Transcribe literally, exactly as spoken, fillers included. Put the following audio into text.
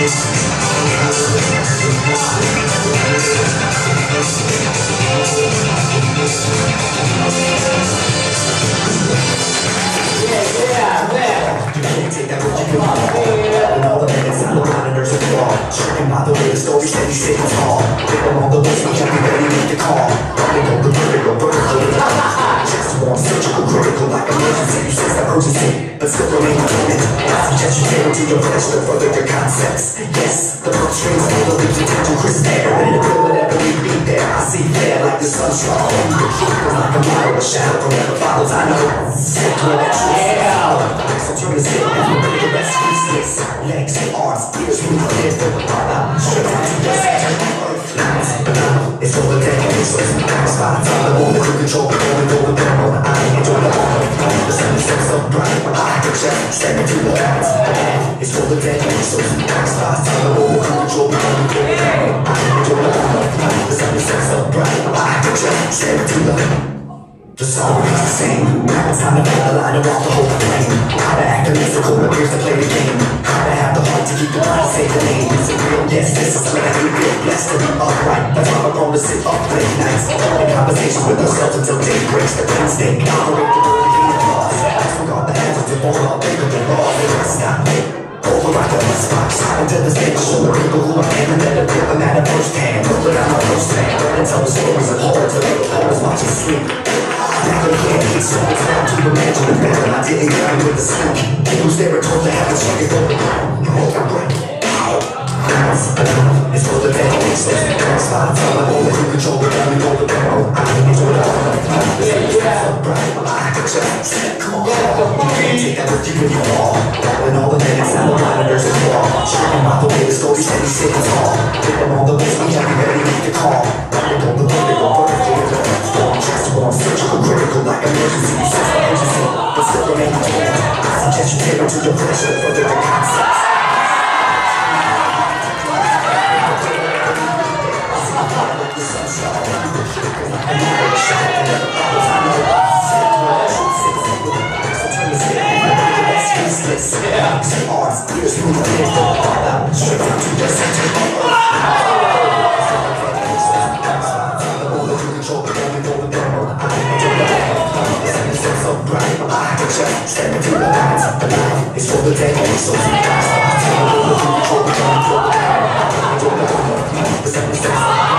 Checking by the way the story steady sitting tall. People on the list, we can't be ready to make the call. Running on the vertical, vertical. Just warm, surgical, critical, like emergency. You sense the urgency, but still remain determined. I suggest you tailor to your flesh to further your concepts. Yes, the bloodstream's full of leaves into crisp air. And the will whenever we be there, I see there like the sun strong. Feels like a mile, a shadow forever follows. I know. Yeah. So turn the stick, and we're ready to rest. Useless. Legs, arms, ears, move, head, forward, out. Straight down to your center. It's all the day, it's all the time. Spot time, the moment you control, the moment go with them on the eye. Enjoy the moment, the sun is so bright. When I get you, step into the light. It's all the day, it's all the time. Spot time, the moment you control, the moment go with them on the eye. Enjoy the moment, the sun is so bright. When I get you, step into the light. The song is the same. Now it's time to play the line and walk the whole plane. How to act a mystical appears to play the game. How to have the heart to keep the mind and save the name. It's a real yes, this is something that we feel blessed to be upright. That's why we're going to sit up late nights, having conversations with ourselves until day breaks. The brain state, operate the word of the loss. Disregard the hazards, you're born up, think of the law. They must not wait. Override the bus box, until the state show the people who I am and let it feel them at a first hand. Put it on my first hand, and tell the stories of horror to little horrors watch you sleep. Back in here, it's so it's time to imagine the better. I didn't get out with the sleep. Who's there and told to have a check it over. You hold my breath. It's for the day, it's so it's spot time. I'm over to control the time and go the barrel. I enjoy the moment. The sun is so bright. I can just come on. You can't take that with you when you fall. Rolling all the minutes and the monitors and wall. Checking by the way the story steady sitting tall. Living on the ways we can't be ready to make the call. Running on the vertical, vertical. Just warm, surgical, critical, like emergency. You sense the urgency, but still remain determined. I suggest you tailor to your flesh to further the concepts. Yeah. Arms, ears, move, head, forward, out. Straight down to your center. Step into the light, the light is for the day, it's so deep. Stop, tell me what you control, the time, the sun is